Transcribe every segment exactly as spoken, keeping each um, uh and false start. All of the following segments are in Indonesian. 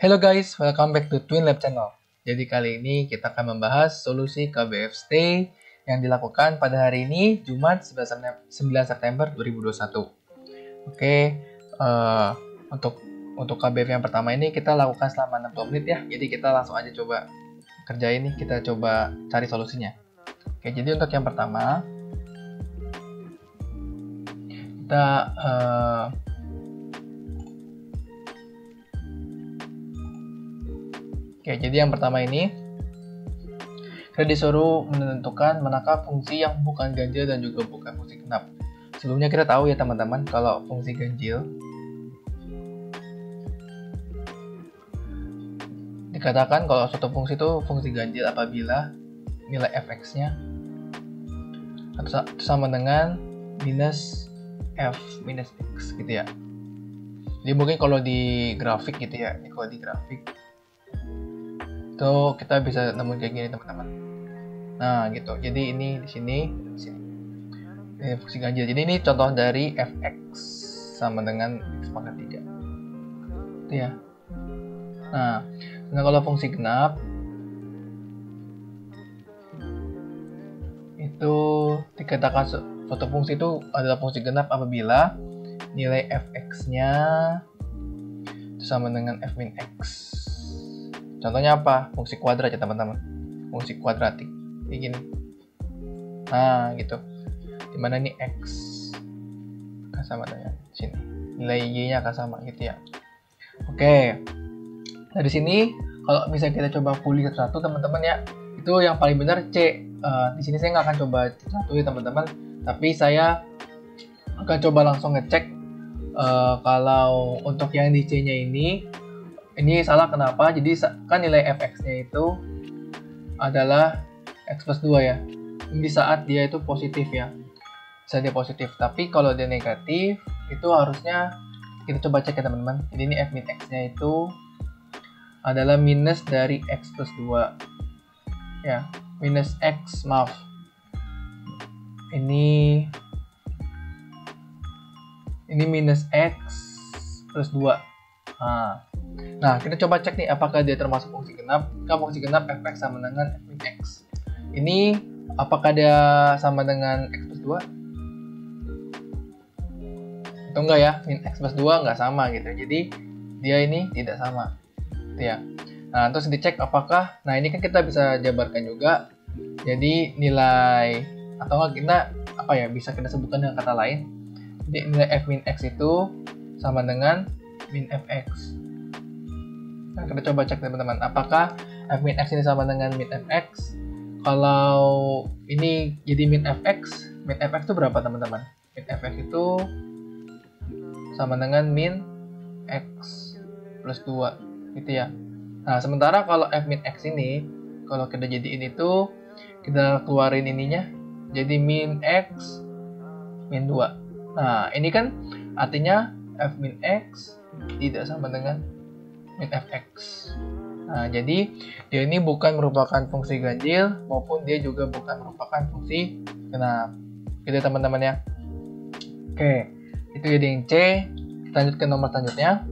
Hello guys, welcome back to Twin Lab Channel. Jadi kali ini kita akan membahas solusi K B F stay yang dilakukan pada hari ini, Jumat sembilan September dua ribu dua puluh satu. Oke, uh, untuk untuk K B F yang pertama ini kita lakukan selama enam puluh menit ya. Jadi kita langsung aja coba kerjain nih, kita coba cari solusinya. Oke, jadi untuk yang pertama kita uh, Oke, jadi yang pertama ini kita disuruh menentukan manakah fungsi yang bukan ganjil dan juga bukan fungsi genap. Sebelumnya kita tahu ya teman-teman, kalau fungsi ganjil dikatakan kalau suatu fungsi itu fungsi ganjil apabila nilai f(x)-nya atau sama dengan minus f minus x gitu ya. Jadi mungkin kalau di grafik gitu ya, ini kalau di grafik itu kita bisa nemuin kayak gini teman-teman. Nah gitu, jadi ini di sini, di sini ini fungsi ganjil. Jadi ini contoh dari f(x) sama dengan x pangkat tiga itu ya. Nah, nah kalau fungsi genap itu dikatakan suatu fungsi itu adalah fungsi genap apabila nilai f(x)-nya itu sama dengan f min x. Contohnya apa? Fungsi kuadrat ya teman-teman. Fungsi kuadratik kayak gini. Nah gitu. Dimana ini x akan sama dengan sini. Nilai y-nya akan sama gitu ya. Oke. Nah di sini kalau misalnya kita coba pulih satu teman-teman ya, itu yang paling benar C. Uh, di sini saya nggak akan coba satu ya teman-teman. Tapi saya akan coba langsung ngecek uh, kalau untuk yang di C-nya ini ini salah kenapa? Jadi kan nilai f(x)-nya itu adalah x plus dua ya. Ini saat dia itu positif ya. Bisa dia positif. Tapi kalau dia negatif, itu harusnya kita coba cek ya teman-teman. Jadi ini f min x-nya itu adalah minus dari x plus dua. Ya, minus x, maaf. Ini ini minus x plus dua. Nah, Nah, kita coba cek nih apakah dia termasuk fungsi genap. Kalau fungsi genap f(x) sama dengan f min x. Ini apakah dia sama dengan x plus dua? Atau enggak ya? Min x plus dua enggak sama gitu. Jadi dia ini tidak sama. Gitu ya. Nah, terus dicek apakah, nah ini kan kita bisa jabarkan juga. Jadi nilai atau enggak kita apa ya, bisa kita sebutkan dengan kata lain. Jadi nilai f min x itu sama dengan min f(x). Nah, kita coba cek teman-teman, apakah f min x ini sama dengan min f(x). Kalau ini jadi min f(x), min f(x) itu berapa teman-teman? Min f(x) itu sama dengan min x plus dua gitu ya. Nah, sementara kalau f min x ini, kalau kita jadiin itu, kita keluarin ininya, jadi min x min dua. Nah, ini kan artinya f min x tidak sama dengan min f(x). Nah, jadi dia ini bukan merupakan fungsi ganjil maupun dia juga bukan merupakan fungsi genap. Gitu ya teman-teman ya. Oke, itu jadi yang C. Kita lanjut ke nomor selanjutnya.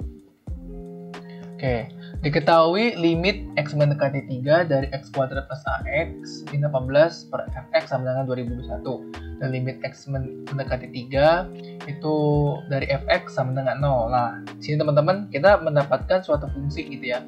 Oke, diketahui limit x mendekati tiga dari x kuadrat plus ax min delapan belas per fx sama dengan dua ribu dua puluh satu. Dan limit x mendekati tiga itu dari fx sama dengan nol. Nah, sini teman-teman kita mendapatkan suatu fungsi gitu ya.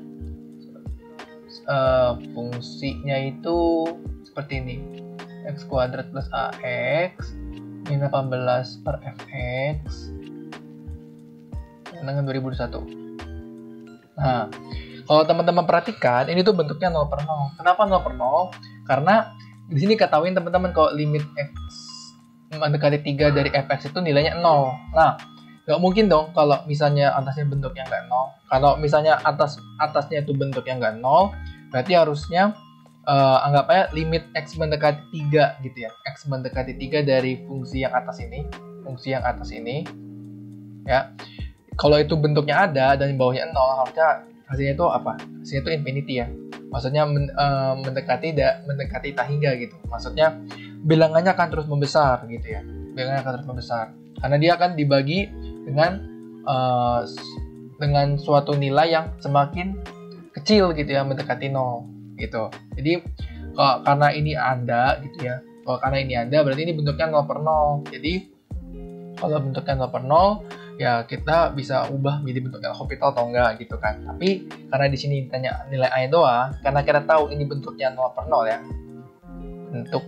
Uh, fungsinya itu seperti ini. X kuadrat plus ax min delapan belas per fx dengan dua ribu dua puluh satu. Nah, kalau teman-teman perhatikan, ini tuh bentuknya nol per nol. Kenapa nol per nol? Karena di sini ketahuin teman-teman kalau limit x mendekati tiga dari fx itu nilainya nol. Nah, nggak mungkin dong kalau misalnya atasnya bentuknya nggak nol. Kalau misalnya atas atasnya itu bentuknya nggak nol, berarti harusnya uh, anggap aja limit x mendekati tiga gitu ya. X mendekati tiga dari fungsi yang atas ini, fungsi yang atas ini, ya. Kalau itu bentuknya ada dan di bawahnya nol, harusnya hasilnya itu apa? Hasilnya itu infinity ya. Maksudnya men, uh, mendekati da, mendekati tak hingga gitu. Maksudnya bilangannya akan terus membesar gitu ya. Bilangannya akan terus membesar. Karena dia akan dibagi dengan uh, dengan suatu nilai yang semakin kecil gitu ya, mendekati nol gitu. Jadi kalau karena ini ada gitu ya, kalau karena ini ada berarti ini bentuknya nol per nol. Jadi kalau bentuknya nol per nol ya kita bisa ubah menjadi bentuknya L'Hopital atau enggak gitu kan. Tapi karena di sini ditanya nilai A-nya doang, karena kita tahu ini bentuknya nol per nol ya, bentuk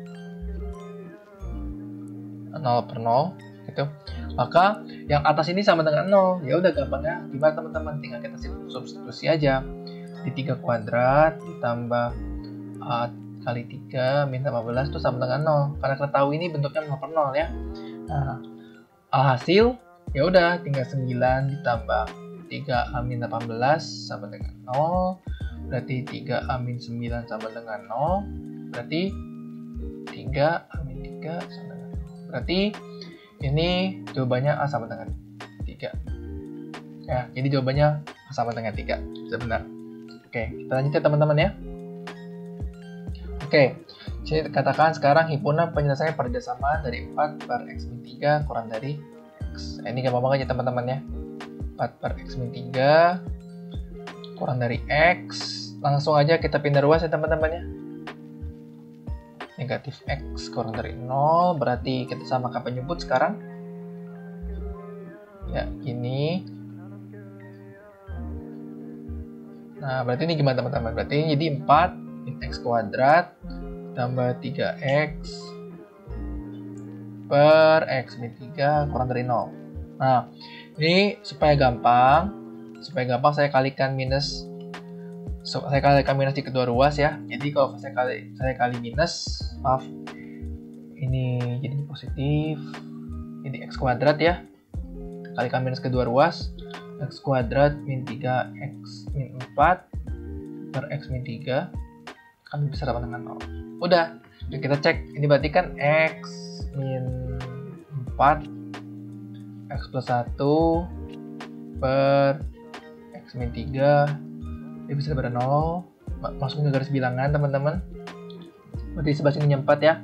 nol per nol gitu, maka yang atas ini sama dengan nol. Ya udah, gampangnya gimana teman-teman, tinggal kita substitusi aja. Di tiga kuadrat ditambah uh, kali tiga min delapan belas itu sama dengan nol, karena kita tahu ini bentuknya nol per nol ya. Nah, alhasil ya udah tinggal sembilan ditambah tiga A min delapan belas sama dengan nol, berarti tiga A min sembilan sama dengan nol, berarti tiga A min tiga sama dengan nol. Berarti ini jawabannya A sama dengan tiga. Ya, jadi jawabannya A sama dengan tiga. Sudah benar. Oke, kita lanjut ya teman-teman ya. Oke, jadi katakan sekarang himpunan penyelesaian persamaan dari empat per X min tiga kurang dari X. Nah, ini gampang banget ya teman-teman ya. empat per X min tiga kurang dari X. Langsung aja kita pindah ruas ya teman-teman ya. Negatif X kurang dari nol, berarti kita samakan penyebut sekarang. Ya, ini. Nah, berarti ini gimana teman-teman? Berarti ini jadi empat min X kuadrat tambah tiga X per X min tiga kurang dari nol. Nah, ini supaya gampang, supaya gampang saya kalikan minus, so, saya kalikan minus di kedua ruas ya. Jadi kalau saya kali saya kali minus, maaf, ini jadi positif, jadi X kuadrat ya. Kalikan minus kedua ruas, X kuadrat min tiga X min empat per X min tiga kan bisa dapat dengan nol. Udah, kita cek, ini berarti kan X min empat X plus satu per X min tiga, dia bisa dapat nol. Masukin ke garis bilangan teman-teman. Berarti sebelah sini empat ya,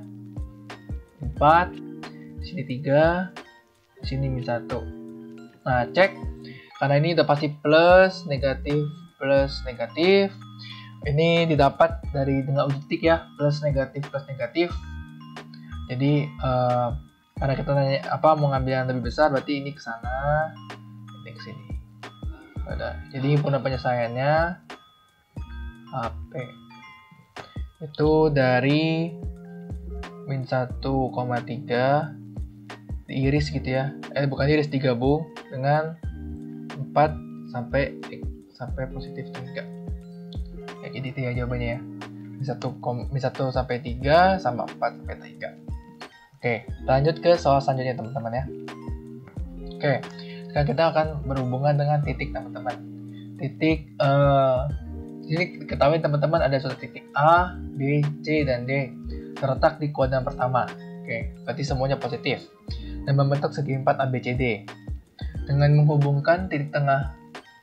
empat, di sini tiga, di sini min satu. Nah, cek, karena ini udah pasti plus, negatif, plus, negatif. Ini didapat dari dengan uji titik ya, plus, negatif, plus, negatif. Jadi, uh, karena kita nanya apa mau ngambil yang lebih besar, berarti ini ke sana, ini ke sini. Udah. Jadi himpunan penyelesaiannya H P itu dari min satu koma tiga diiris gitu ya. Eh bukan diiris, digabung dengan empat sampai sampai positif tiga. Ya, jadi itu ya jawabannya ya. Min satu, min satu sampai tiga sama empat sampai tiga. Oke, lanjut ke soal selanjutnya teman-teman ya. Oke, sekarang kita akan berhubungan dengan titik teman-teman. Titik, uh, ini ketahui teman-teman ada suatu titik A, B, C, dan D terletak di kuadran pertama. Oke, berarti semuanya positif dan membentuk segi empat A B C D. Dengan menghubungkan titik tengah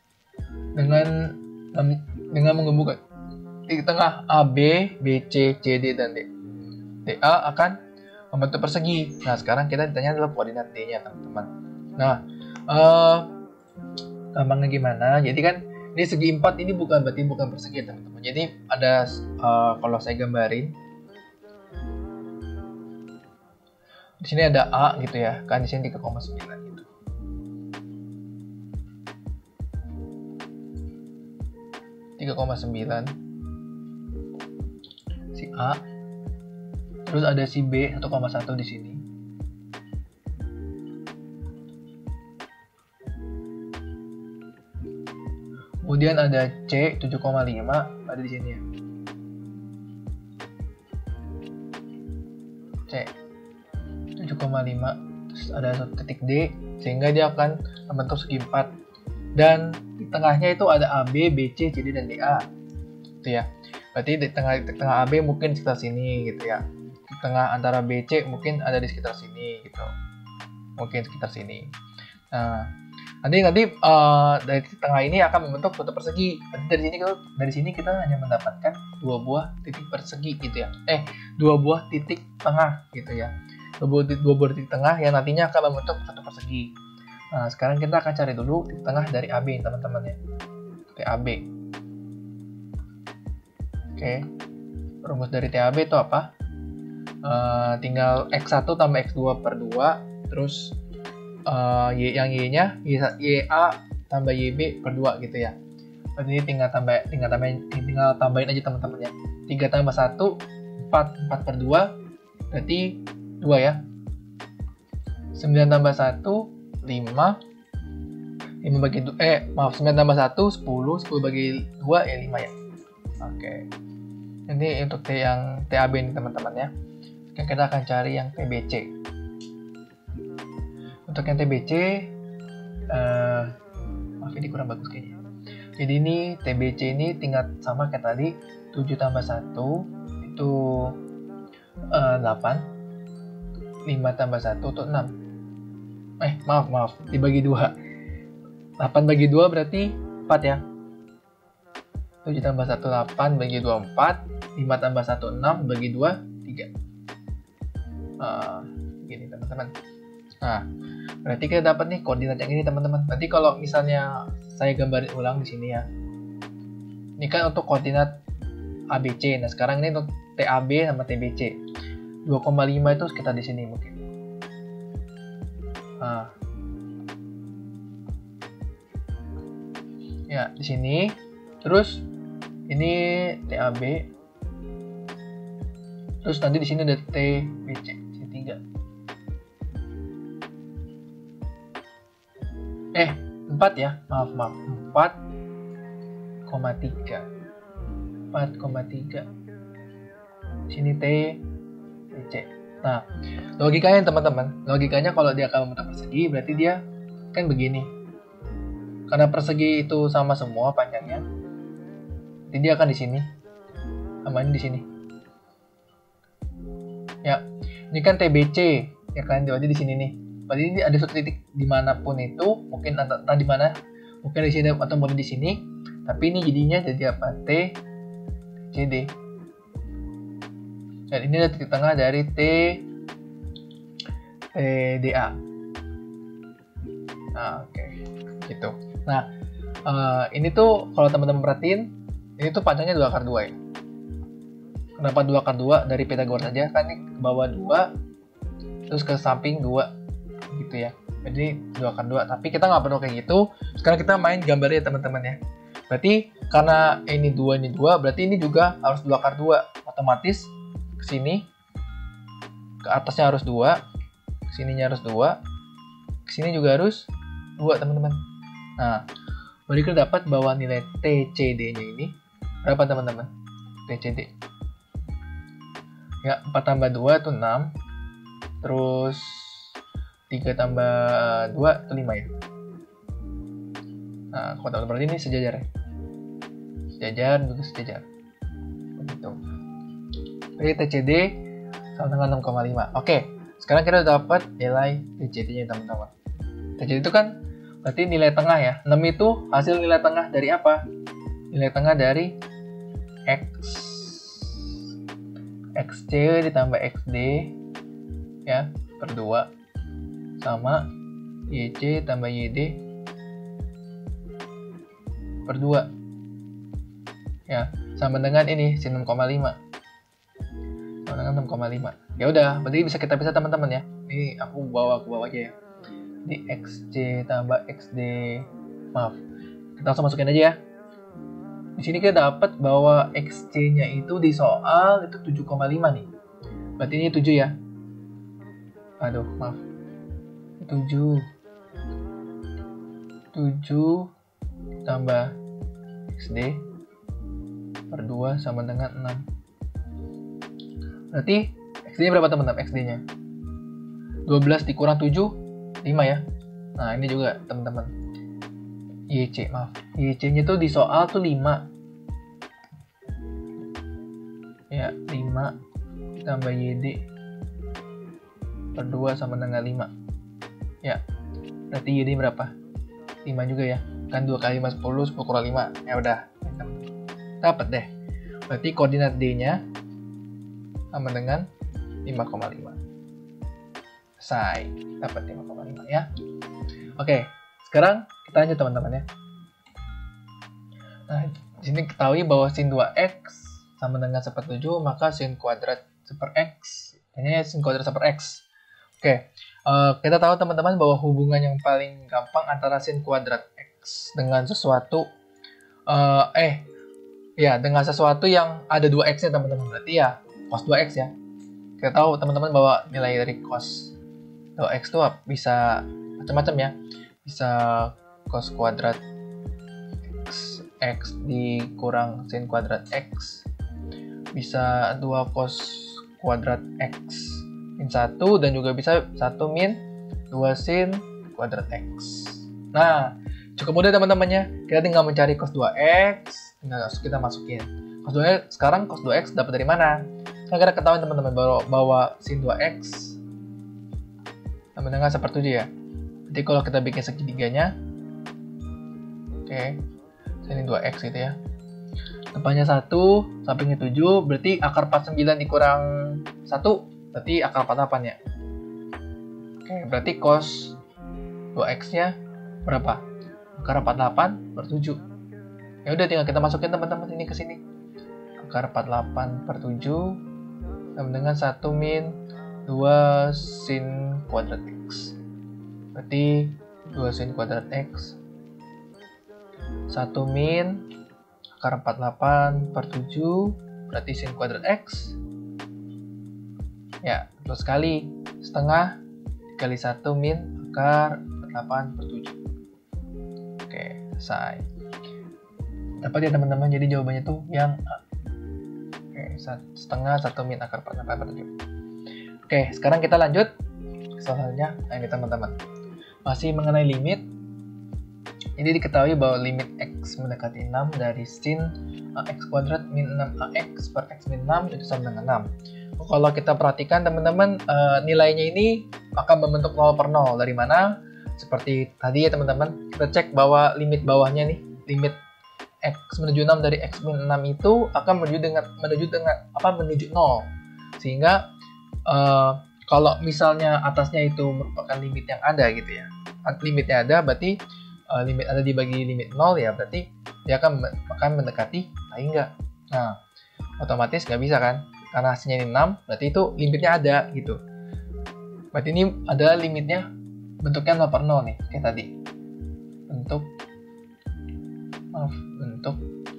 dengan dengan menghubungkan titik tengah A, B, B, C, C, D, dan D. D A akan membentuk persegi. Nah, sekarang kita ditanya adalah koordinat D-nya, teman-teman. Nah, uh, gampangnya gimana? Jadi kan ini segi empat ini bukan berarti bukan persegi, teman-teman. Jadi ada uh, kalau saya gambarin di sini ada A gitu ya, kan di sini tiga koma sembilan gitu. tiga koma sembilan si A. Terus ada si B satu koma satu di sini. Kemudian ada C tujuh koma lima ada di sini ya. C tujuh koma lima, terus ada satu titik D sehingga dia akan membentuk segi empat. Dan di tengahnya itu ada A B, B C, C D, dan D A. Gitu ya. Berarti di tengah di tengah A B mungkin sekitar sini gitu ya. Di tengah antara B C mungkin ada di sekitar sini gitu. Mungkin sekitar sini. Nah, nanti nanti uh, dari titik tengah ini akan membentuk suatu persegi. Nanti dari sini kalau dari sini kita hanya mendapatkan dua buah titik persegi gitu ya. Eh, dua buah titik tengah gitu ya. Dua buah, dua buah titik tengah yang nantinya akan membentuk satu persegi. Nah, sekarang kita akan cari dulu titik tengah dari A B teman-teman ya. T A B. Oke. Rumus dari T A B itu apa? Uh, tinggal X satu tambah X dua per dua, terus uh, y, yang Y-nya y, Y A tambah Y B per dua gitu ya. Berarti ini tinggal tambah tinggal tambahin tinggal tambahin aja teman-teman ya. tiga tambah satu empat, empat per dua berarti dua ya. sembilan tambah satu lima. lima bagi dua eh maaf sembilan tambah satu sepuluh, sepuluh bagi dua ya lima ya. Oke. Ini untuk T yang T A B ini teman-teman ya. Oke, kita akan cari yang T B C. Untuk yang T B C uh, maaf ini kurang bagus kayaknya. Jadi ini T B C ini tingkat sama kayak tadi, tujuh tambah satu itu uh, delapan, lima tambah satu itu enam. Eh, maaf, maaf, dibagi dua. delapan bagi dua berarti empat ya. tujuh tambah satu, delapan, bagi dua, empat. lima tambah satu, enam, bagi dua, tiga. Uh, gini teman-teman. Nah, berarti kita dapat nih koordinat yang ini teman-teman. Berarti kalau misalnya saya gambarin ulang di sini ya. Ini kan untuk koordinat A B C. Nah, sekarang ini untuk T A B sama T B C. dua koma lima itu sekitar di sini mungkin. Nah. Ya, di sini. Terus ini T A B. Terus nanti di sini ada T B C, C tiga. Eh, empat ya. Maaf, maaf. empat koma tiga. empat koma tiga. Sini T B C. Nah, logikanya teman-teman, logikanya kalau dia akan memutar persegi berarti dia kan begini. Karena persegi itu sama semua panjangnya. Jadi dia akan di sini. Sama ini di sini. Ya, ini kan T B C, ya kan? Berarti di sini nih. Berarti ini ada suatu titik dimanapun itu, mungkin entah di mana, mungkin di sini atau mungkin di sini. Tapi ini jadinya jadi apa? T C D. Dan ini adalah titik tengah dari T T D A. Nah, oke, okay. Gitu. Nah, uh, ini tuh kalau teman-teman perhatiin, ini tuh panjangnya dua akar dua ya. Kenapa dua akar dua? Dari Pythagoras saja, kan ini ke bawah dua, terus ke samping dua, gitu ya. Jadi dua akar dua, tapi kita nggak perlu kayak gitu. Sekarang kita main gambarnya teman-teman ya. Berarti karena ini dua, ini dua, berarti ini juga harus dua akar dua. Otomatis ke sini, ke atasnya harus dua, ke sininya harus dua, ke sini juga harus dua teman-teman. Nah, berarti kita dapat bahwa nilai T C D-nya ini berapa teman-teman? T C D. Ya, empat tambah dua itu enam. Terus tiga tambah dua itu lima ya. Nah, kalau teman-teman berarti ini sejajar ya. Sejajar, juga sejajar. Begitu. Jadi T C D sama dengan enam koma lima. Oke, sekarang kita dapat nilai T C D-nya teman-teman. T C D itu kan berarti nilai tengah ya. enam itu hasil nilai tengah dari apa? Nilai tengah dari X Xc ditambah Xd ya per dua sama Yc tambah Yd per dua ya, sama dengan ini enam koma lima. Sama dengan enam koma lima. Ya udah, berarti bisa kita bisa teman-teman ya. Ini aku bawa ke bawah aja ya. Di Xc tambah Xd, maaf, kita langsung masukin aja ya. Di sini kita dapat bahwa Xc-nya itu di soal itu tujuh koma lima nih. Berarti ini tujuh ya. Aduh, maaf. tujuh. tujuh tambah Xd per dua sama dengan enam. Berarti Xd-nya berapa teman-teman? Xd-nya dua belas dikurang tujuh, lima ya. Nah, ini juga teman-teman. Y C, maaf. Y C-nya tuh di soal tuh lima. Ya, lima tambah Y D per dua sama dengan lima. Ya, berarti Y D berapa? lima juga ya. Kan dua kali lima, sepuluh, sepuluh kurang lima. Ya udah. Dapat deh. Berarti koordinat D-nya sama dengan lima koma lima. Selesai. Dapat lima koma lima ya. Oke, sekarang kita lanjut teman-teman ya. Nah, di sini ketahui bahwa sin dua x sama dengan sepertujuh, maka sin kuadrat seper x, ini sin kuadrat seper x. Oke, uh, kita tahu teman-teman bahwa hubungan yang paling gampang antara sin kuadrat x dengan sesuatu, uh, eh, ya dengan sesuatu yang ada dua x-nya teman-teman, berarti ya cos dua x ya. Kita tahu teman-teman bahwa nilai dari cos dua x itu bisa macam-macam ya, bisa cos kuadrat x, x dikurang sin kuadrat x, bisa dua cos kuadrat x min satu, dan juga bisa satu min dua sin kuadrat x. Nah, cukup mudah teman-temannya, kita tinggal mencari cos dua x, tinggal kita masukin cos dua x. Sekarang cos dua x dapat dari mana? Nah, kita ketahui teman-teman bahwa, bahwa sin dua x sama dengan sepertujuh ya. Jadi kalau kita bikin segitiganya, oke, okay, sini dua x gitu ya. Depannya satu, sampingnya tujuh, berarti akar empat puluh sembilan dikurang satu, berarti akar empat puluh delapan ya. Oke, okay, berarti cos dua x-nya berapa? Akar empat puluh delapan per tujuh. Ya udah, tinggal kita masukin teman-teman ini ke sini. Akar empat puluh delapan per tujuh sama dengan satu min dua sin kuadrat x. Berarti dua sin kuadrat x, satu min akar empat puluh delapan per tujuh, berarti sin kuadrat x. Ya, betul sekali. Setengah dikali satu min akar empat puluh delapan per tujuh. Oke, selesai. Dapat ya teman-teman, jadi jawabannya tuh yang A. Oke, setengah satu min akar empat puluh delapan per tujuh. Oke, sekarang kita lanjut ke soalnya. Nah, ini teman-teman, masih mengenai limit. Jadi diketahui bahwa limit x mendekati enam dari sin ax kuadrat min enam ax per x min enam itu sama dengan enam. Kalau kita perhatikan teman-teman, uh, nilainya ini akan membentuk nol per nol. Dari mana? Seperti tadi ya teman-teman, kita cek bahwa limit bawahnya nih, limit x menuju enam dari x min enam itu akan menuju dengan menuju dengan apa menuju nol. Sehingga uh, kalau misalnya atasnya itu merupakan limit yang ada gitu ya. Limitnya ada, berarti uh, limit ada dibagi limit nol ya, berarti dia akan akan mendekati nah enggak. Nah, otomatis nggak bisa kan? Karena hasilnya ini enam, berarti itu limitnya ada gitu. Berarti ini adalah limitnya bentuknya nol per nol nih, kayak tadi. Bentuk maaf, bentuk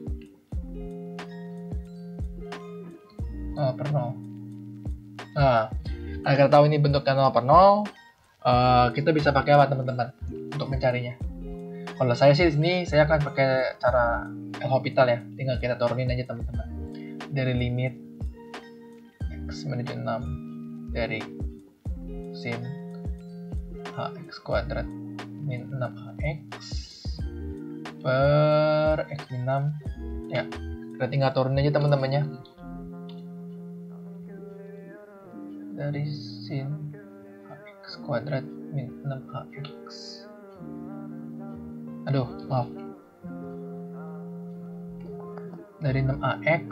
nol per nol. Nah, agar tahu ini bentuknya nol per nol, uh, kita bisa pakai apa teman-teman untuk mencarinya? Kalau saya sih di sini saya akan pakai cara L'Hopital ya, tinggal kita turunin aja teman-teman. Dari limit x menuju enam dari sin ax kuadrat min enam ax per x min enam ya, kita tinggal turunin aja teman-temannya. Dari sin ax kuadrat min enam ax, aduh maaf, dari enam ax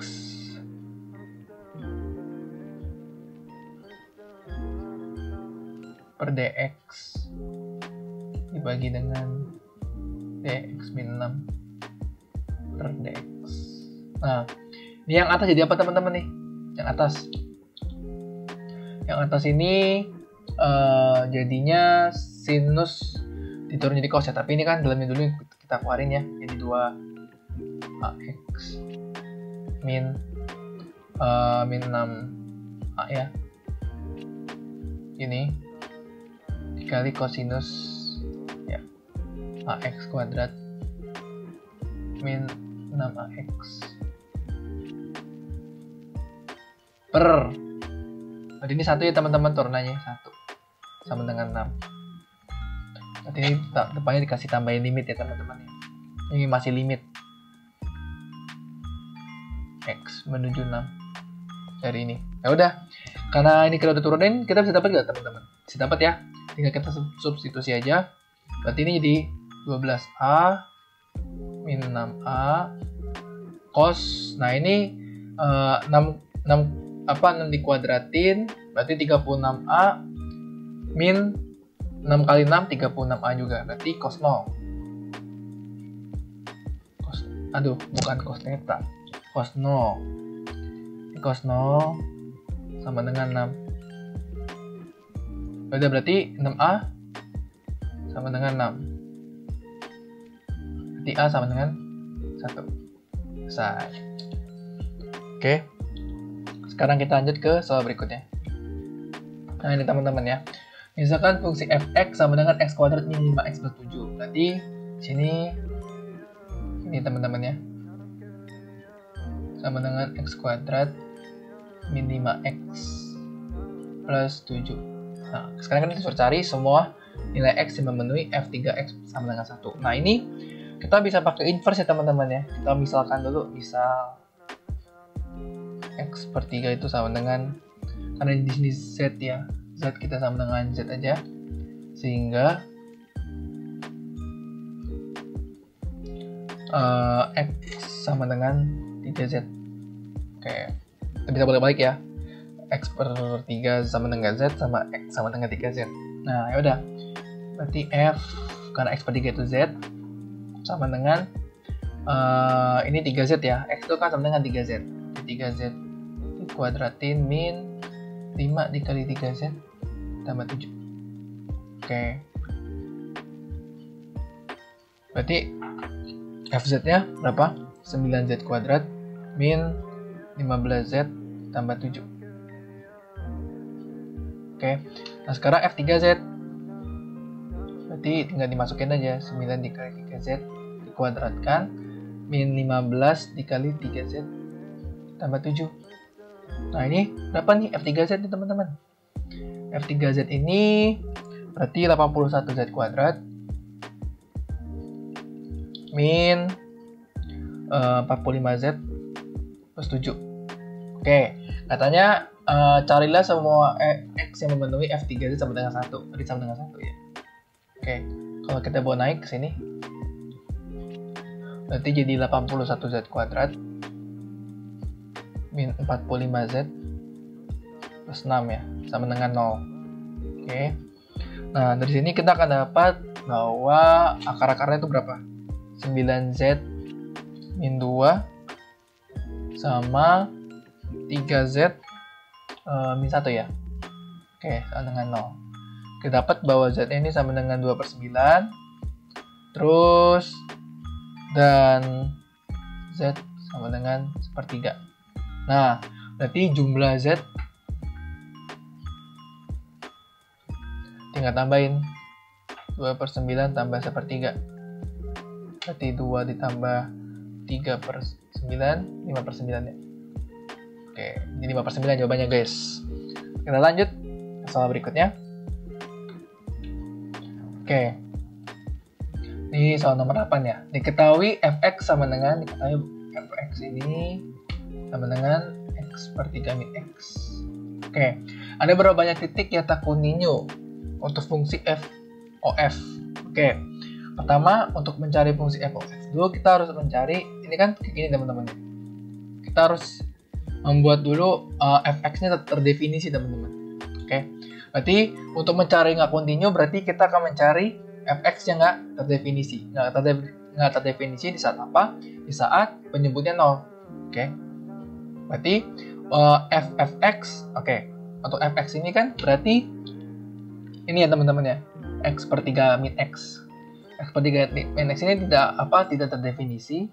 per dx dibagi dengan dx min enam per dx. Nah, ini yang atas jadi apa teman-teman nih? Yang atas yang atas ini uh, jadinya sinus diturun jadi cos ya, tapi ini kan dalamnya dulu kita keluarin ya, jadi dua ax min uh, min enam a ya, ini dikali kosinus ya ax kuadrat min enam ax per, berarti ini satu ya teman-teman, turunannya satu sama dengan enam. Berarti ini depannya dikasih tambahin limit ya teman-teman. Ini masih limit x menuju enam dari ini. Ya udah, karena ini kita udah turunin, kita bisa dapat nggak teman-teman? Bisa dapat ya. Tinggal kita substitusi aja. Berarti ini jadi dua belas a min enam a cos. Nah, ini uh, enam, enam apa enam dikuadratin berarti tiga puluh enam a min enam kali enam, tiga puluh enam A juga. Berarti cos nol. Cos, aduh, bukan cos theta. Cos nol. Cos nol sama dengan enam. Udah, berarti enam A sama dengan enam. Berarti A sama dengan satu. Selesai. Oke. Sekarang kita lanjut ke soal berikutnya. Nah, ini teman-teman ya. Misalkan fungsi f(x) sama dengan x kuadrat min lima x plus tujuh. Berarti sini ini teman-teman ya. Sama dengan x kuadrat min lima x plus tujuh. Nah, sekarang kita disuruh cari semua nilai x yang memenuhi f tiga x sama dengan satu. Nah, ini kita bisa pakai inverse ya teman-teman ya. Kita misalkan dulu, misal x per tiga itu sama dengan, karena di sini z ya, z kita sama dengan z aja, sehingga uh, x sama dengan tiga z. Oke, kita bisa bolak-balik ya, x per tiga sama dengan z sama x sama dengan tiga z. Nah, yaudah, berarti f karena x per tiga itu z sama dengan uh, ini tiga z ya, x itu kan sama dengan tiga z, tiga z dikuadratin min lima dikali tiga z tambah tujuh. Oke, berarti fz-nya berapa? sembilan z kuadrat min lima belas z tambah tujuh. Oke, nah sekarang f tiga z, berarti tinggal dimasukin aja, sembilan dikali tiga z dikuadratkan min lima belas dikali tiga z tambah tujuh. Nah, ini berapa nih f tiga z nih teman-teman? f tiga z ini berarti delapan puluh satu z kuadrat min uh, empat puluh lima z plus tujuh. Oke, katanya uh, carilah semua eh, x yang memenuhi f tiga z sama dengan satu. Berarti sama dengan satu ya. Oke, kalau kita bawa naik ke sini, berarti jadi delapan puluh satu z kuadrat min empat puluh lima z plus enam ya, sama dengan nol. Oke. Nah, dari sini kita akan dapat bahwa akar-akarnya itu berapa? sembilan z min dua sama tiga z uh, min satu ya. Oke, sama dengan nol. Kita dapat bahwa z ini sama dengan dua per sembilan. Terus dan z sama dengan sepertiga. Nah, berarti jumlah z tinggal tambahin dua per sembilan tambah sepertiga. Berarti dua ditambah tiga per sembilan, lima per sembilan ya. Oke, ini lima per sembilan jawabannya guys. Kita lanjut ke soal berikutnya. Oke. Ini soal nomor delapan ya. Diketahui f(x) sama dengan, diketahui f(x) ini sama dengan x per tiga min x. Oke, ada berapa banyak titik yang tak kuninyo untuk fungsi f of f? Oke, pertama untuk mencari fungsi f of f dulu kita harus mencari, ini kan kayak gini teman-teman. Kita harus membuat dulu uh, f(x)-nya terdefinisi teman-teman. Oke, berarti untuk mencari nggak kontinu berarti kita akan mencari f(x) yang nggak terdefinisi. Nggak terdefinisi, nggak terdefinisi di saat apa? Di saat penyebutnya nol. Oke. Berarti uh, f f(x), oke, okay. Untuk f(x) ini kan berarti ini ya teman-teman ya, x per tiga min x. X per tiga min x ini tidak apa tidak terdefinisi.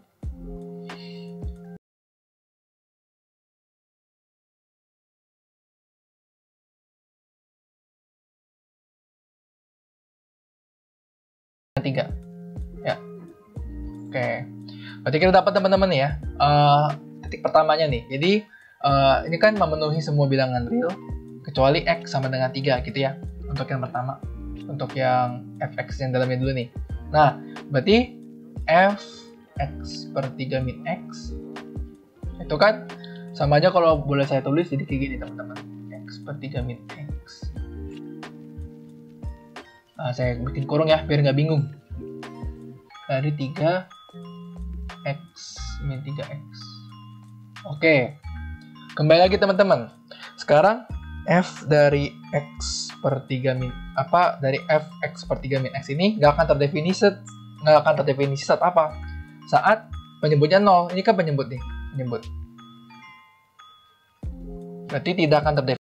tiga ya. Oke, berarti kita dapat teman-teman ya uh, titik pertamanya nih. Jadi uh, ini kan memenuhi semua bilangan real kecuali x sama dengan tiga gitu ya, untuk yang pertama, untuk yang f(x) yang dalamnya dulu nih. Nah, berarti f(x) per tiga min x itu kan sama aja kalau boleh saya tulis jadi kayak gini teman-teman, x per tiga min x. Nah, saya bikin kurung ya biar nggak bingung. Dari tiga x min tiga x. Oke, kembali lagi teman-teman. Sekarang f dari x per tiga min apa dari fx per tiga min x ini nggak akan terdefinisi nggak akan terdefinisi saat apa? Saat penyebutnya nol. Ini kan penyebut nih, penyebut. Berarti tidak akan terdefinisi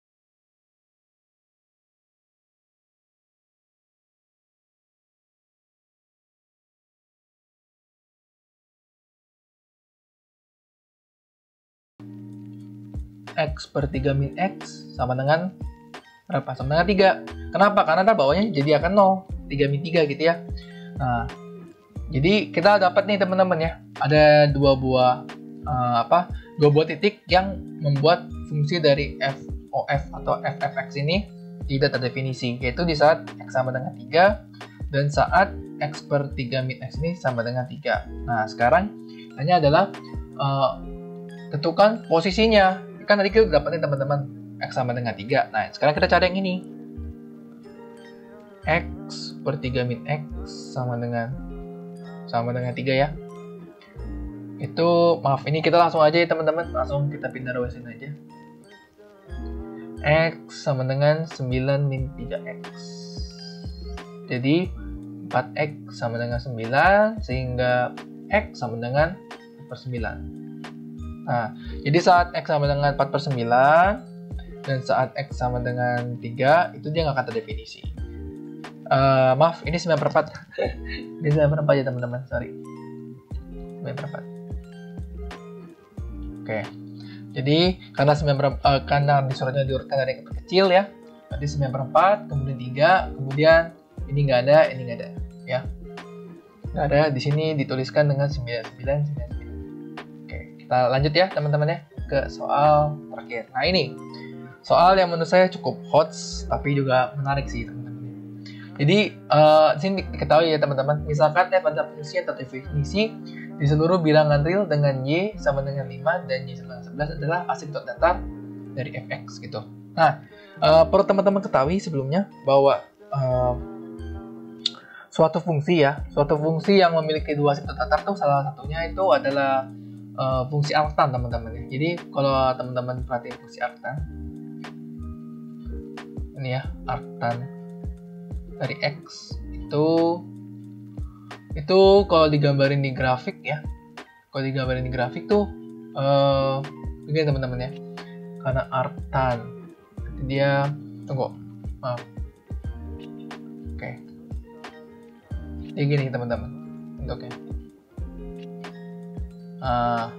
x per tiga min x sama dengan berapa? Sama dengan tiga. Kenapa? Karena ntar bawahnya jadi akan nol. tiga min tiga gitu ya. Nah, jadi kita dapat nih teman-teman ya. Ada dua buah uh, apa? Dua buah titik yang membuat fungsi dari f of atau f f x ini tidak terdefinisi. Yaitu di saat x sama dengan tiga dan saat x per tiga min x ini sama dengan tiga. Nah, sekarang tanya adalah uh, tentukan posisinya. Kan tadi kita dapat nih teman-teman x sama dengan tiga. Nah, sekarang kita cari yang ini. X per tiga min x sama dengan sama dengan tiga ya. Itu maaf, ini kita langsung aja ya teman-teman. Langsung kita pindah row sini aja. X sama dengan sembilan min tiga x. Jadi empat x sama dengan sembilan sehingga x sama dengan empat per sembilan. Nah, jadi saat x sama dengan empat per sembilan dan saat x sama dengan tiga, itu dia nggak akan terdefinisi. Uh, maaf, ini sembilan per empat. Ini sembilan per empat ya teman-teman, sorry. sembilan per empat. Oke. Jadi, karena sembilan per, uh, karena di suratnya diurutkan dari yang kecil ya. Berarti sembilan per empat, kemudian tiga, kemudian ini nggak ada, ini nggak ada. Ya. Nggak ada, di sini dituliskan dengan sembilan, sembilan, sembilan. Kita lanjut ya teman-teman ya ke soal terakhir. Nah ini soal yang menurut saya cukup hot tapi juga menarik sih teman-teman. Jadi uh, di sini diketahui ya teman-teman. Misalkan f adalah fungsi yang terdefinisi di seluruh bilangan real dengan y sama dengan lima dan y sama dengan sebelas adalah asimtot datar dari fx gitu. Nah uh, perlu teman-teman ketahui sebelumnya bahwa uh, suatu fungsi ya, suatu fungsi yang memiliki dua asimtot datar tuh salah satunya itu adalah Uh, fungsi arctan teman-teman ya. Jadi kalau teman-teman perhatiin fungsi arctan ini ya, arctan dari x itu itu kalau digambarin di grafik ya, kalau digambarin di grafik tuh uh, begini teman-teman ya, karena arctan dia tunggu maaf oke okay. Jadi gini teman-teman bentuknya. Ah,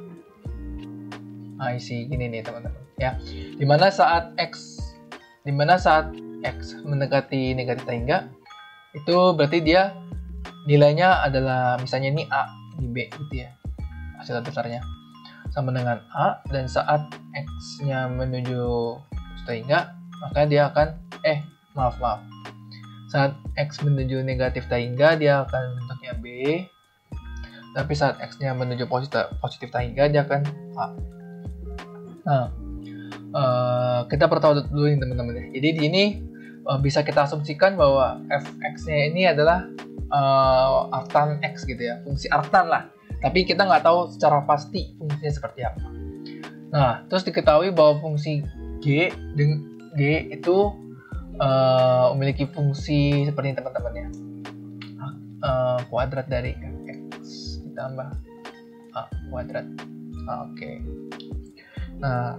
I see gini nih teman-teman ya. Dimana saat x, dimana saat x mendekati negatif hingga itu berarti dia nilainya adalah misalnya ini a, ini b gitu ya, hasil dasarnya sama dengan a, dan saat x-nya menuju hingga maka dia akan eh maaf maaf saat x menuju negatif hingga dia akan bentuknya b. Tapi saat x-nya menuju positif, positif hingga dia akan A. Nah, uh, kita perlu tahu dulu nih teman-teman ya. Jadi di ini uh, bisa kita asumsikan bahwa fx-nya ini adalah uh, arctan x gitu ya, fungsi arctan lah. Tapi kita nggak tahu secara pasti fungsinya seperti apa. Nah, terus diketahui bahwa fungsi g dengan g itu uh, memiliki fungsi seperti ini teman-teman ya, uh, kuadrat dari tambah a kuadrat. Ah, oke. Okay. Nah,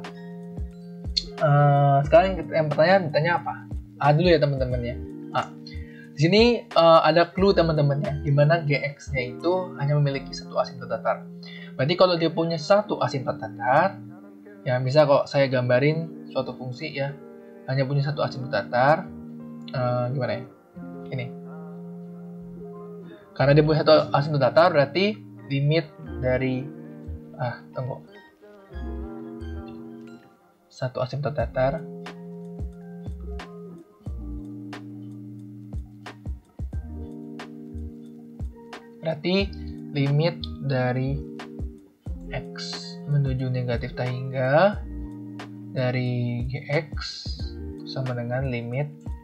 uh, sekarang yang pertanyaan ditanya apa? A dulu ya teman-teman ya. A. Di sini uh, ada clue teman-teman ya, di mana gx-nya itu hanya memiliki satu asimtot datar. Berarti kalau dia punya satu asimtot datar, ya misal kalau saya gambarin suatu fungsi ya, hanya punya satu asimtot datar, uh, gimana ya? Ini. Karena dia punya satu asimtot datar, berarti limit dari ah tunggu satu asimtot datar berarti limit dari x menuju negatif hingga dari gx sama dengan limit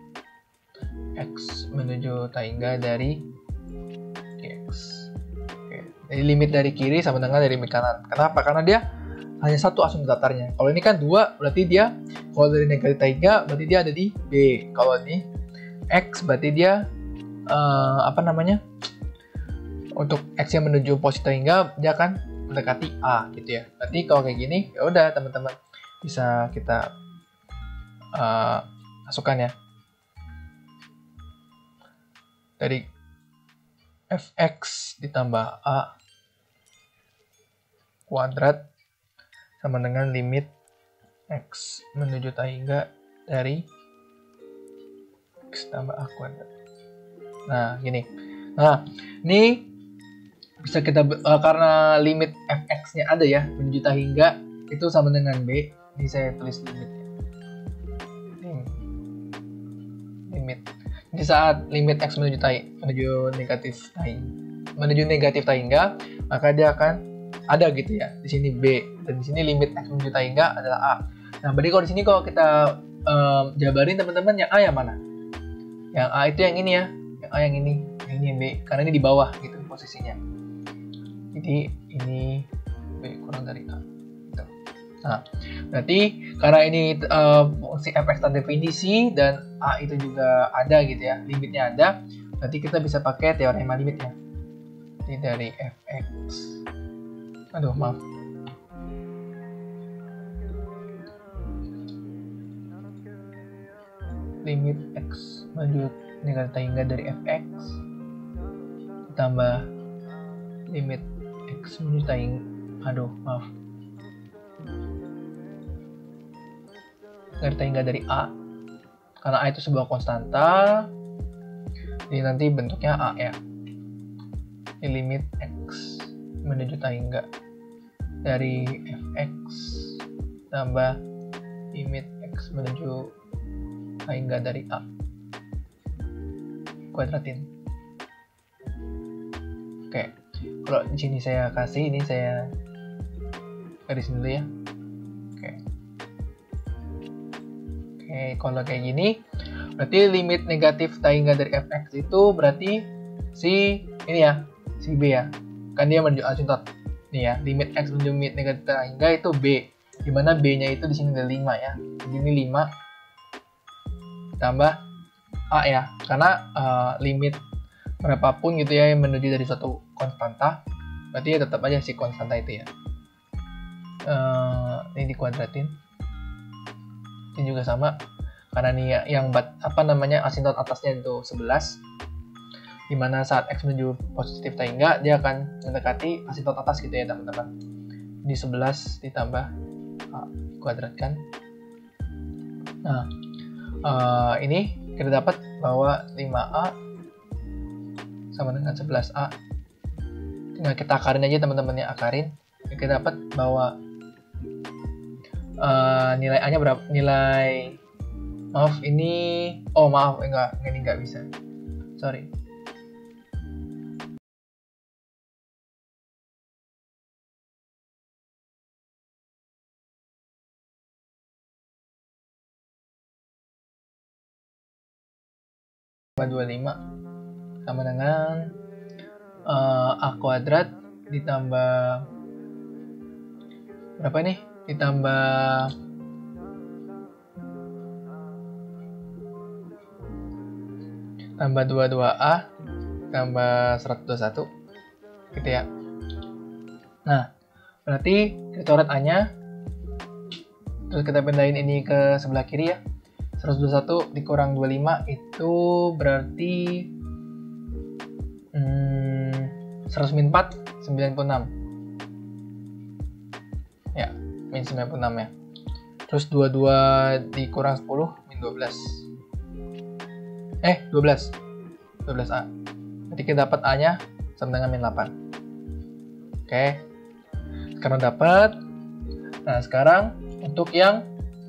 x menuju hingga dari gx. Jadi limit dari kiri sama dengan dari limit kanan. Kenapa? Karena dia hanya satu asimtot datarnya. Kalau ini kan dua, berarti dia Kalau dari negatif hingga berarti dia ada di B. Kalau ini X berarti dia uh, apa namanya? Untuk X yang menuju positif hingga dia akan mendekati A gitu ya. Berarti kalau kayak gini ya udah teman-teman bisa kita uh, masukkan ya. Dari Fx ditambah A kuadrat sama dengan limit X menuju hingga dari X tambah A kuadrat. Nah, gini. Nah, ini bisa kita, uh, karena limit Fx-nya ada ya, menuju hingga itu sama dengan B. Ini saya tulis limitnya. Limit. Di saat limit X menuju menuju negatif menuju negatif hingga, maka dia akan ada gitu ya. Di sini B dan di sini limit X menuju hingga adalah A. Nah, berarti kalau di sini kalau kita um, jabarin teman-teman, yang A yang mana? Yang A itu yang ini ya. Yang A yang ini, yang ini yang B, karena ini di bawah gitu posisinya. Jadi ini B kurang dari A. Gitu. Nah, berarti karena ini uh, fungsi Fx terdefinisi dan A itu juga ada gitu ya, limitnya ada. Berarti kita bisa pakai teorema limitnya. Jadi dari Fx, aduh maaf. Limit X menuju negatif hingga dari Fx ditambah limit X menuju hingga, aduh maaf, negatif hingga dari A, karena A itu sebuah konstanta, jadi nanti bentuknya A ya. Di limit X menuju hingga dari Fx tambah limit X menuju hingga dari A kuadratin. Oke, kalau di sini saya kasih, ini saya garisin dulu ya. Oke, oke, kalau kayak gini, berarti limit negatif hingga dari Fx itu berarti si ini ya, si B ya, kan dia menuju asintot. Nih ya, limit X menuju limit negatif hingga itu B, dimana B-nya itu di sini ada lima ya. Jadi ini lima tambah A ya, karena uh, limit berapapun gitu ya yang menuju dari suatu konstanta, berarti ya tetap aja si konstanta itu ya. Uh, ini dikuadratin, ini juga sama, karena nih yang bat, apa namanya asintot atasnya itu sebelas, dimana saat X menuju positif hingga dia akan mendekati asintot atas gitu ya teman-teman. Ini sebelas ditambah A kuadratkan. Nah, Uh, ini kita dapat bahwa lima A sama dengan sebelas A. Tinggal kita akarin aja teman-teman ya, akarin. Kita dapat bahwa uh, nilai A-nya berapa? Nilai, maaf ini, oh maaf enggak, ini enggak bisa. Sorry. dua puluh lima sama dengan uh, A kuadrat ditambah berapa nih? Ditambah tambah dua puluh dua A tambah seratus dua puluh satu gitu ya. Nah, berarti kita coret A-nya, terus kita pindahin ini ke sebelah kiri ya. seratus dua puluh satu dikurang dua puluh lima itu berarti hmm, seratus min empat, sembilan puluh enam ya, min sembilan puluh enam ya. Terus dua puluh dua dikurang sepuluh, min dua belas, eh dua belas dua belas A, jadi kita dapat A nya sama dengan min delapan. Oke, sekarang dapat. Nah, sekarang untuk yang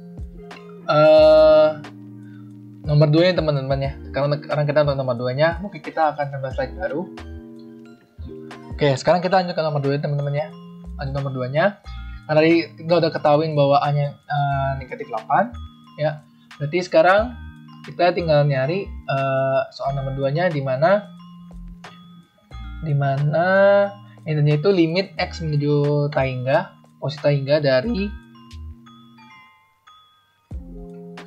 Uh, nomor dua nya teman-teman ya. Karena sekarang kita untuk nomor dua nya, mungkin kita akan tambah slide baru. Oke, sekarang kita lanjut ke nomor dua teman-teman ya. Lanjut nomor dua nya. Karena tadi kita udah ketahuin bahwa A nya uh, negatif delapan ya. Berarti sekarang kita tinggal nyari uh, soal nomor dua nya di mana di mana intinya itu limit X menuju hingga positif hingga dari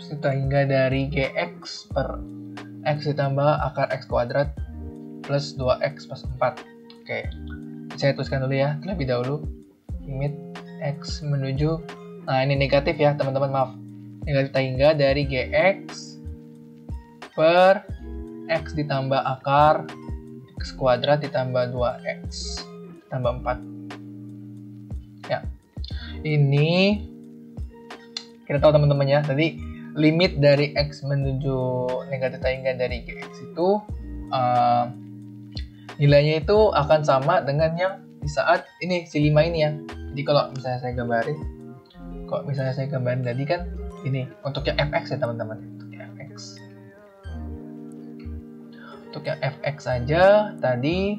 hingga dari gx per x ditambah akar x kuadrat plus dua x plus empat. Oke, saya tuliskan dulu ya terlebih dahulu. Limit x menuju, nah ini negatif ya teman-teman, maaf. Negatif hingga dari gx per x ditambah akar x kuadrat ditambah dua x tambah empat. Ya, ini kita tahu teman-teman ya, tadi limit dari x menuju negatif hingga dari gx itu uh, nilainya itu akan sama dengan yang di saat ini si lima ini ya. Jadi kalau misalnya saya gambarin, kalau misalnya saya gambarin tadi kan ini untuk yang fx ya teman-teman, untuk yang fx. Untuk yang fx saja tadi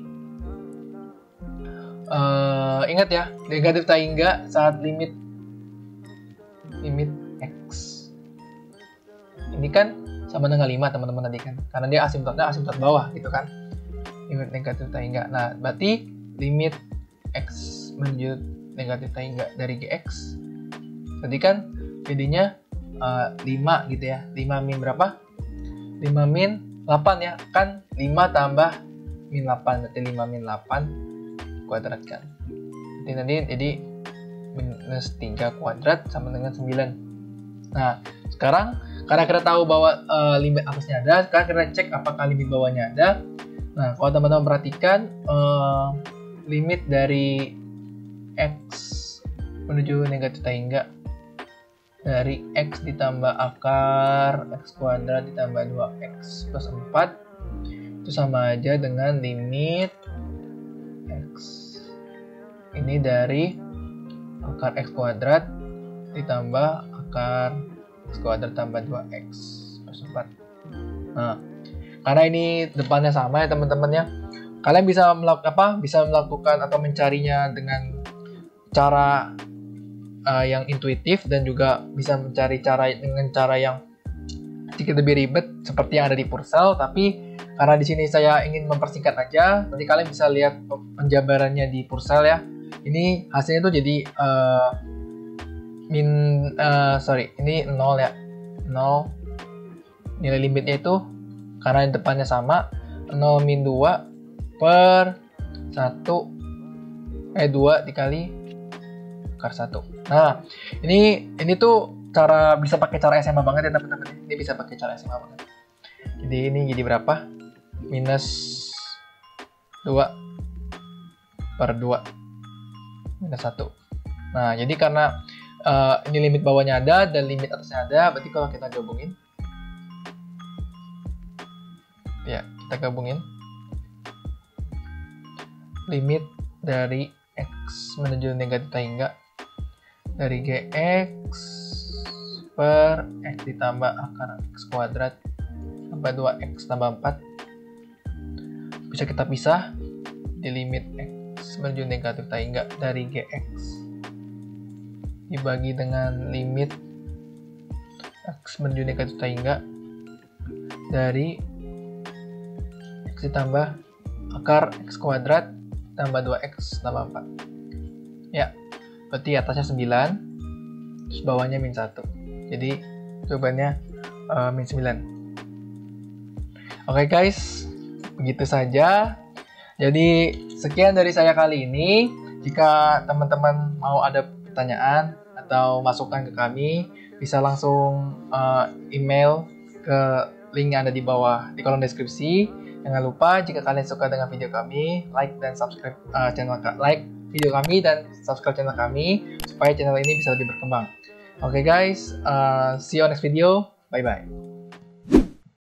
uh, ingat ya, negatif hingga saat limit limit x ini kan sama dengan lima teman-teman tadi kan, karena dia asimptotnya asimptot bawah gitu kan, limit negatif hingga. Nah berarti limit x menuju negatif hingga dari gx tadi kan jadinya uh, lima gitu ya, lima min berapa, lima min delapan ya kan, lima tambah min delapan berarti lima min delapan kuadrat kan, jadi nanti jadi minus tiga kuadrat sama dengan sembilan. Nah sekarang karena kita tahu bahwa uh, limit atasnya ada, sekarang kita cek apakah limit bawahnya ada. Nah kalau teman-teman perhatikan uh, limit dari x menuju negatif hingga dari x ditambah akar x kuadrat ditambah dua x plus empat itu sama aja dengan limit x ini dari akar x kuadrat ditambah akar x kuadrat tambah dua x plus empat. Nah, karena ini depannya sama ya teman-teman ya, kalian bisa melakukan apa? Bisa melakukan atau mencarinya dengan cara uh, yang intuitif dan juga bisa mencari cara dengan cara yang sedikit lebih ribet seperti yang ada di Purcell. Tapi karena di sini saya ingin mempersingkat aja, nanti kalian bisa lihat penjabarannya di Purcell ya. Ini hasilnya tuh jadi uh, min uh, sorry ini nol ya, nol nilai limitnya itu karena depannya sama, nol min dua per satu eh dua dikali akar satu. Nah ini ini tuh cara bisa pakai cara S M A banget ya teman-teman, ini bisa pakai cara S M A banget. Jadi ini jadi berapa, minus dua per dua minus satu. Nah jadi karena uh, ini limit bawahnya ada dan limit atasnya ada, berarti kalau kita gabungin ya, kita gabungin limit dari x menuju negatif hingga dari gx per x ditambah akar x kuadrat tambah dua x tambah empat bisa kita pisah di limit x menuju negatif hingga dari gx dibagi dengan limit x menuju negatif hingga dari x ditambah akar x kuadrat tambah dua x tambah empat. Ya, berarti atasnya sembilan, terus bawahnya min satu. Jadi jawabannya uh, min sembilan. Oke guys, begitu saja. Jadi sekian dari saya kali ini. Jika teman-teman mau ada pertanyaan atau masukan ke kami, bisa langsung uh, email ke link yang ada di bawah di kolom deskripsi. Jangan lupa jika kalian suka dengan video kami, like dan subscribe uh, channel like video kami dan subscribe channel kami supaya channel ini bisa lebih berkembang. Oke okay guys, uh, see you on next video. Bye bye.